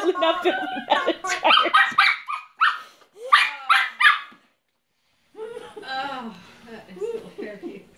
totally not filming that entire Oh, that is hilarious.